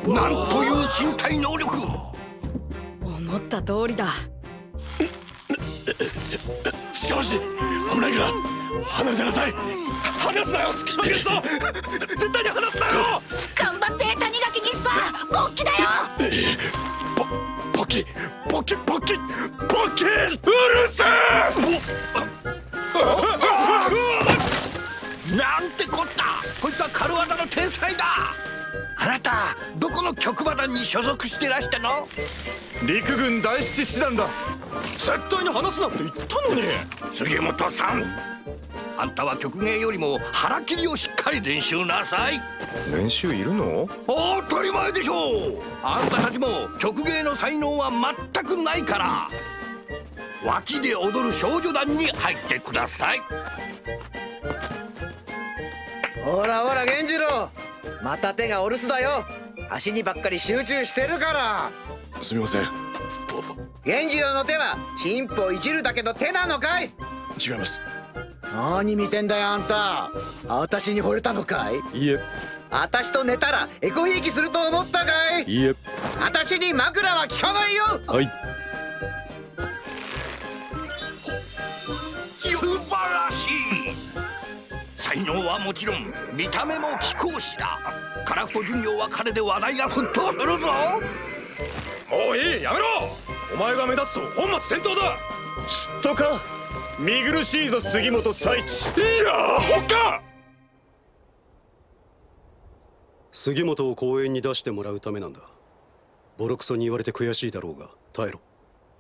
なんという身体能力。 思った通りだ。 しかし危ないから離れてなさい。離すなよ、突き逃げるぞ。絶対に離すなよ。 頑張って谷垣ギスパー、勃起だよ。 ポッキポッキポッキポッキ、うるせえ。なんてこった。こいつは軽業の天才だ。あなたどこの局馬団に所属してらしたの？ 陸軍第七師団だ。絶対に離すなって言ったのに。 杉本さん、あんたは曲芸よりも腹切りをしっかり練習なさい。 練習いるの？ 当たり前でしょう。あんたたちも曲芸の才能は全くないから、脇で踊る少女団に入ってください。 ほらほら源次郎、また手がお留守だよ。足にばっかり集中してるから。 すみません。 源次郎の手は進歩いじるだけの手なのかい？ 違います。 何見てんだよあんた。私に惚れたのかい？ いいえ。 私と寝たらエコひいきすると思ったかい？ いいえ。 私に枕は効かないよ。 はい。 素晴らしい。才能はもちろん見た目も貴公子だ。カラフト巡業は彼で話題が沸騰するぞ。 もういい、やめろ。お前が目立つと本末転倒だ。嫉妬か。見苦しいぞ杉本佐一。いやほか。 杉本を公園に出してもらうためなんだ。ボロクソに言われて悔しいだろうが耐えろ。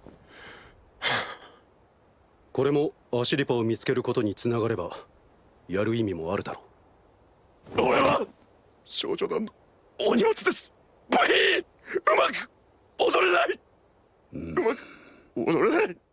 これもアシリパを見つけることにつながればやる意味もあるだろう。俺は少女団のお荷物です。ブヒー、うまく踊れない。うまく踊れない。